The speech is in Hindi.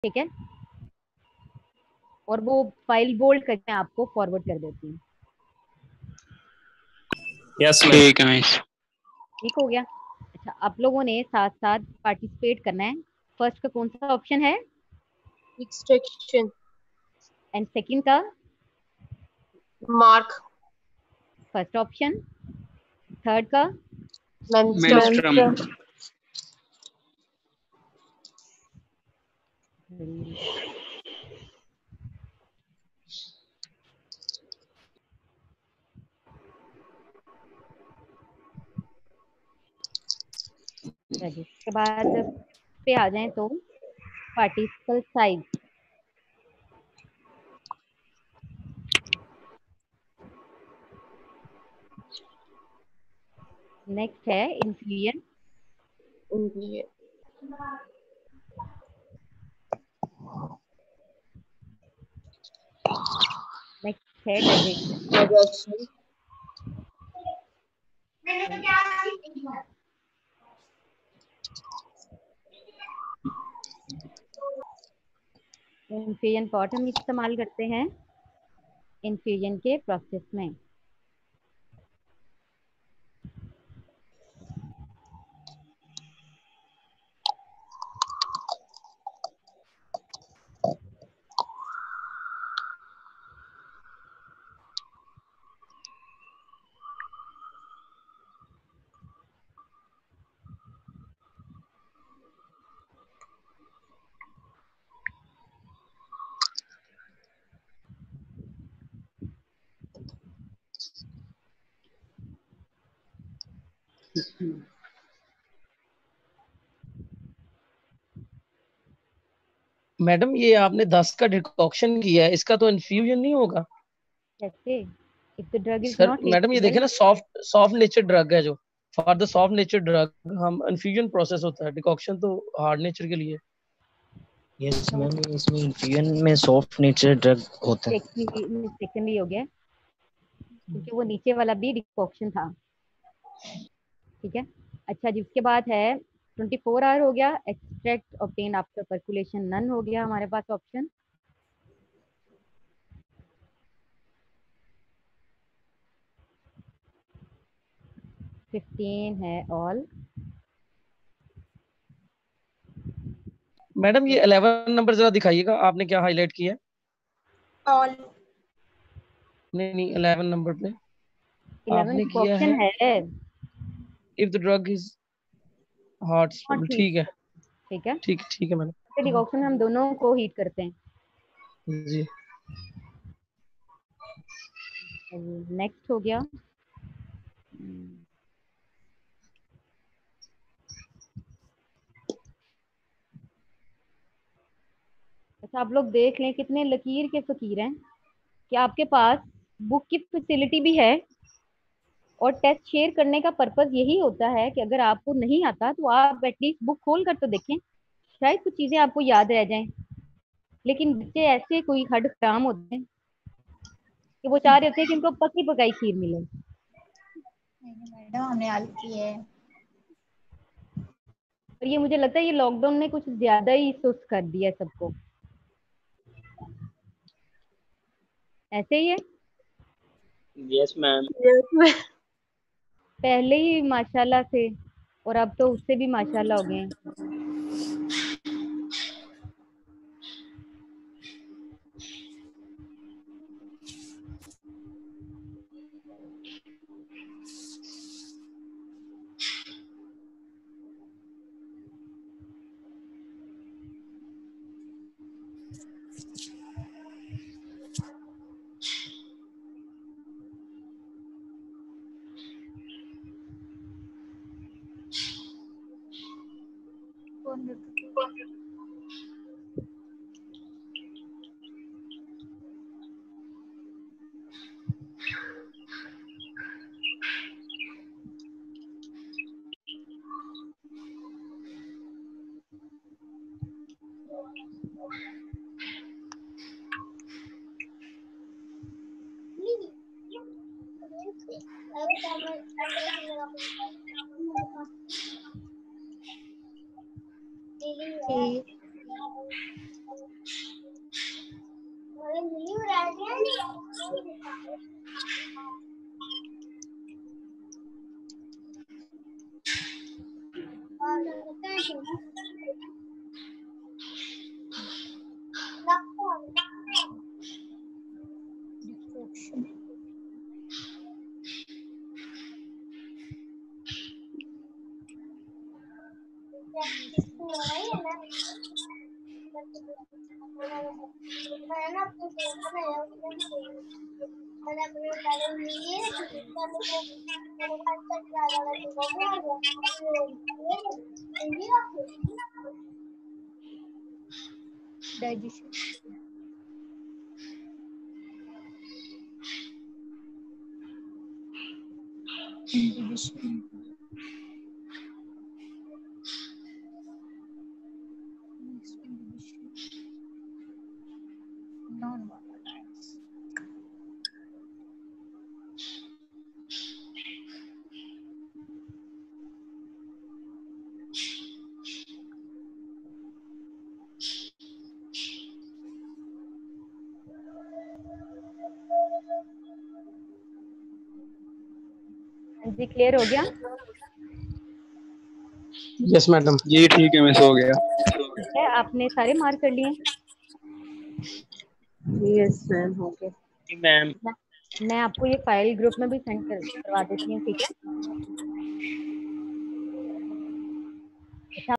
ठीक है, और वो फाइल बोल्ड करके आपको फॉरवर्ड कर देती हूँ। Yes ma'am. ठीक है मिस। ठीक हो गया। अच्छा, आप लोगों ने साथ साथ पार्टिसिपेट करना है। फर्स्ट का कौन सा ऑप्शन है? एक्सट्रैक्शन। एंड सेकंड का? मार्क। First option. थर्ड का? मेंस्ट्रुम। इसके बाद पे आ जाएं तो पार्टिकल साइज। नेक्स्ट है इन्फ्लुएंस। नेक्स्ट है डाइजेशन। इन्फ्यूजन पॉट हम इस्तेमाल करते हैं इन्फ्यूजन के प्रोसेस में। मैडम ये आपने 10 का डिकॉक्शन किया है, इसका तो इन्फ्यूजन नहीं होगा? कैसे? If the drug is sir not madam ये देखे ना, सॉफ्ट नेचर ड्रग है जो, for the soft nature drug हम इन्फ्यूजन प्रोसेस होता है, डिकॉक्शन तो हार्ड नेचर के लिए। यस मैम, इसमें इन्फ्यूजन में सॉफ्ट नेचर ड्रग होता है। सेकंडली हो गया क्योंकि वो नीचे वाला भी डिकॉक्शन था। ठीक है। अच्छा जी, उसके बाद है 24 आवर हो गया। Extract obtain after percolation none हो गया हमारे पास ऑप्शन। फिफ्टीन है ऑल। मैडम ये 11 नंबर जरा दिखाइएगा, आपने क्या हाईलाइट किया है? ऑल। नहीं 11 नंबर पे 11 आपने किया ऑप्शन है। If the drug is hot. ठीक है ठीक है, ठीक है मैडम। डिकॉक्शन हम दोनों को हीट करते हैं जी। नेक्स्ट हो गया। अच्छा, आप लोग देख लें कितने लकीर के फकीर हैं कि आपके पास बुक की फैसिलिटी भी है और टेस्ट शेयर करने का पर्पज यही होता है कि अगर आपको नहीं आता तो आप एटलीस्ट बुक खोल कर तो देखें, शायद कुछ चीजें आपको याद रह जाएं। लेकिन बच्चे ऐसे कोई हद काम होते हैं कि वो चाह रहे होते हैं कि उनको पकी पकाई खीर मिले। मैडम हमने हल की है। और ये मुझे लगता है ये लॉकडाउन ने कुछ ज्यादा ही सुस्त कर दिया सबको। ऐसे ही है। Yes ma'am. पहले ही माशाल्लाह थे और अब तो उससे भी माशाल्लाह हो गए हैं। Digestion. Inhibition. Inhibition. Non-volatile. हाँ जी, क्लियर हो गया? Yes madam. जी ठीक है, मिस हो गया। ठीक है, आपने सारे मार्क कर लिए? Yes, ma'am. Okay. जी मैम। मैं आपको ये फाइल ग्रुप में भी सेंड करवा देती हूँ, ठीक है?